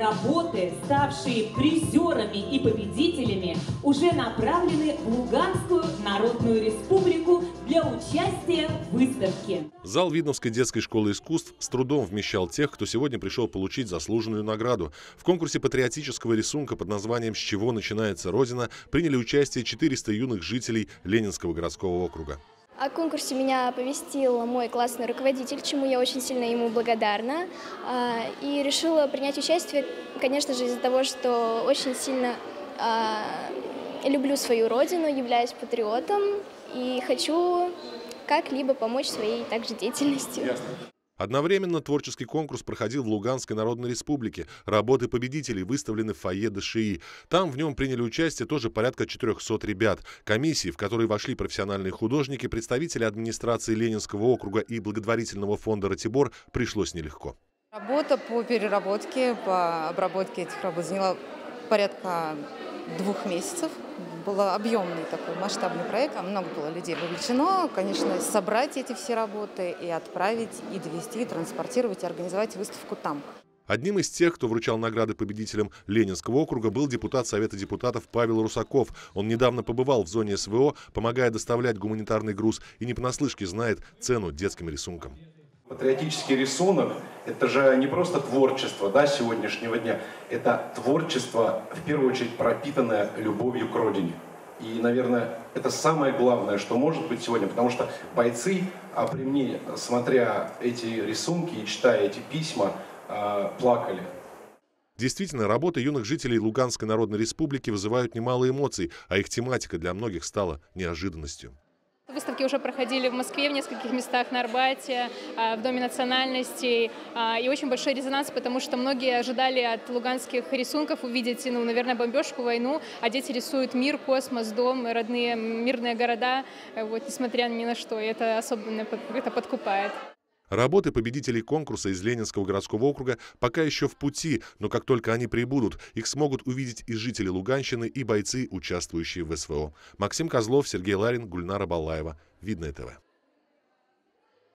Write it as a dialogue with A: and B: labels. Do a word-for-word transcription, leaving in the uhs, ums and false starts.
A: Работы, ставшие призерами и победителями, уже направлены в Луганскую Народную Республику для участия в выставке.
B: Зал Видновской детской школы искусств с трудом вмещал тех, кто сегодня пришел получить заслуженную награду. В конкурсе патриотического рисунка под названием «С чего начинается Родина» приняли участие четыреста юных жителей Ленинского городского округа.
C: О конкурсе меня оповестил мой классный руководитель, чему я очень сильно ему благодарна. И решила принять участие, конечно же, из-за того, что очень сильно люблю свою родину, являюсь патриотом и хочу как-либо помочь своей также деятельностью.
B: Одновременно творческий конкурс проходил в Луганской Народной Республике. Работы победителей выставлены в фойе ДШИ. Там в нем приняли участие тоже порядка четырёхсот ребят. Комиссии, в которые вошли профессиональные художники, представители администрации Ленинского округа и благотворительного фонда «Ратибор», пришлось нелегко.
D: Работа по переработке, по обработке этих работ заняла порядка двух месяцев. Был объемный такой масштабный проект, много было людей вовлечено. Конечно, собрать эти все работы и отправить, и довести, и транспортировать, и организовать выставку там.
B: Одним из тех, кто вручал награды победителям Ленинского округа, был депутат Совета депутатов Павел Русаков. Он недавно побывал в зоне СВО, помогая доставлять гуманитарный груз, и не понаслышке знает цену детским рисункам.
E: Патриотический рисунок – это же не просто творчество, да, сегодняшнего дня. Это творчество, в первую очередь, пропитанное любовью к родине. И, наверное, это самое главное, что может быть сегодня, потому что бойцы, а при мне, смотря эти рисунки и читая эти письма, плакали.
B: Действительно, работы юных жителей Луганской Народной Республики вызывают немало эмоций, а их тематика для многих стала неожиданностью.
F: Выставки уже проходили в Москве, в нескольких местах, на Арбате, в Доме национальностей. И очень большой резонанс, потому что многие ожидали от луганских рисунков увидеть, ну, наверное, бомбежку, войну, а дети рисуют мир, космос, дом, родные мирные города, вот, несмотря ни на что. И это особенно это подкупает.
B: Работы победителей конкурса из Ленинского городского округа пока еще в пути, но как только они прибудут, их смогут увидеть и жители Луганщины, и бойцы, участвующие в СВО. Максим Козлов, Сергей Ларин, Гульнара Балаева. Видное ТВ.